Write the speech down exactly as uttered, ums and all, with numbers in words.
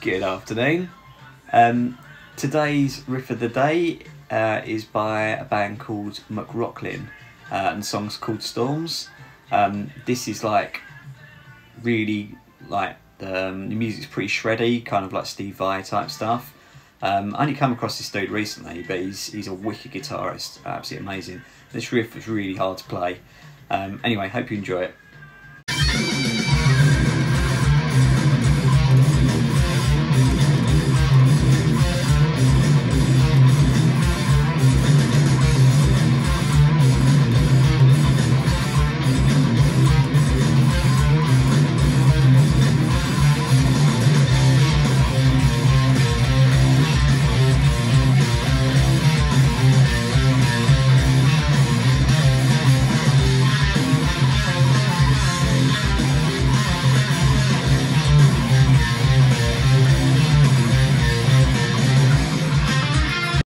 Good afternoon. Um, today's riff of the day uh, is by a band called Mcrocklin, uh, and the song's called Storms. Um, this is like really like the, um, the music's pretty shreddy, kind of like Steve Vai type stuff. Um, I only come across this dude recently, but he's he's a wicked guitarist, absolutely amazing. This riff was really hard to play. Um, anyway, hope you enjoy it.